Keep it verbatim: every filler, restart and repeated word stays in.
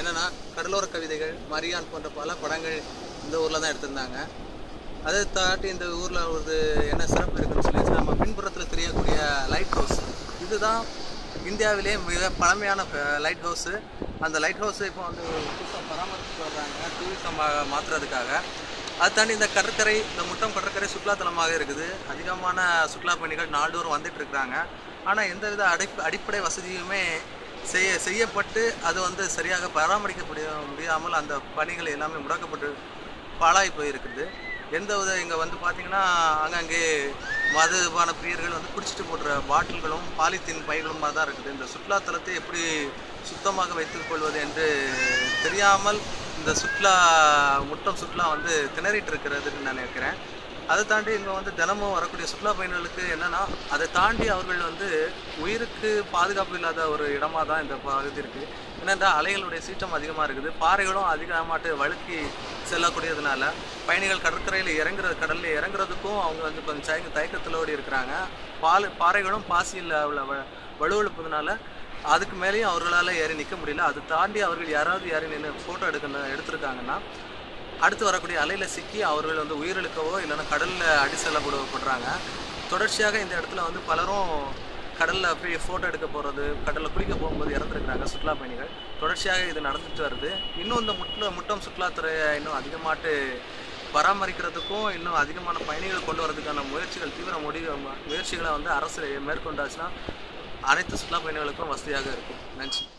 என்னென்னா கடலோர கவிதைகள், மரியான் போன்ற பல படங்கள் இந்த ஊரில் தான் எடுத்திருந்தாங்க. அதை தாண்டி இந்த ஊரில் ஒரு என்ன சிறப்பு இருக்குன்னு சொல்லி நம்ம பின்புறத்தில் தெரியக்கூடிய லைட் ஹவுஸ், இதுதான் இந்தியாவிலே மிக பழமையான லைட் ஹவுஸு. அந்த லைட் ஹவுஸை இப்போ வந்து புதுசாக பராமரித்து வர்றாங்க டூரிசம் மாற்றுறதுக்காக. அதை தாண்டி இந்த கடற்கரை, இந்த முட்டம் கடற்கரை சுற்றுலாத்தலமாக இருக்குது. அதிகமான சுற்றுலா பயணிகள் நாள்தோறும் வந்துட்டு இருக்கிறாங்க. ஆனால் எந்தவித அடி அடிப்படை வசதியுமே செய்ய செய்யப்பட்டு அது வந்து சரியாக பராமரிக்க முடிய முடியாமல் அந்த பணிகள் எல்லாமே முடக்கப்பட்டு பாழாகி போயிருக்குது. எந்த வித இங்கே வந்து பார்த்திங்கன்னா அங்கங்கே மதுபான பிரியர்கள் வந்து குடிச்சிட்டு போடுற பாட்டில்களும் பாலித்தீன் பைகளும் தான் இருக்குது. இந்த சுற்றுலாத்தலத்தை எப்படி சுத்தமாக வைத்துக் கொள்வது என்று தெரியாமல் இந்த சுற்றுலா முட்டம் சுற்றுலா வந்து திணறிட்டு இருக்கிறதுன்னு நான் நினைக்கிறேன். அதை தாண்டி இங்கே வந்து தினமும் வரக்கூடிய சுற்றுலா பயணிகளுக்கு என்னென்னா, அதை தாண்டி அவர்கள் வந்து உயிருக்கு பாதுகாப்பு இல்லாத ஒரு இடமாக தான் இந்த பகுதி இருக்குது. என்னென்னா அலைகளுடைய சீற்றம் அதிகமாக இருக்குது, பாறைகளும் அதிகமாட்டு வழுக்கி செல்லக்கூடியதுனால பயணிகள் கடற்கரையில் இறங்குற கடலில் இறங்குறதுக்கும் அவங்க வந்து கொஞ்சம் தயக்க தயக்கத்திலோடு இருக்கிறாங்க. பால் பாறைகளும் பாசியில் உள்ள வ வலுவழுப்பதுனால அதுக்கு மேலேயும் அவர்களால் ஏறி நிற்க முடியல. அதை தாண்டி அவர்கள் யாராவது ஏறி நின்று ஃபோட்டோ எடுக்க எடுத்துருக்காங்கன்னா அடுத்து வரக்கூடிய அலையில் சிக்கி அவர்கள் வந்து உயிரிழக்கவோ இல்லைன்னா கடலில் அடி செல்லப்படுறாங்க. தொடர்ச்சியாக இந்த இடத்துல வந்து பலரும் கடலில் போய் ஃபோட்டோ எடுக்க போகிறது, கடலில் குளிக்க போகும்போது இறந்துருக்கிறாங்க சுற்றுலா பயணிகள். தொடர்ச்சியாக இது நடந்துட்டு வருது. இன்னும் இந்த முட்ல முட்டம் சுற்றுலாத்துறையை இன்னும் அதிகமாட்டு பராமரிக்கிறதுக்கும் இன்னும் அதிகமான பயணிகள் கொண்டு வரதுக்கான முயற்சிகள் தீவிர முடிவு முயற்சிகளை வந்து அரசு மேற்கொண்டாச்சுன்னா அனைத்து சுற்றுலா பயணிகளுக்கும் வசதியாக இருக்கும். நன்றி.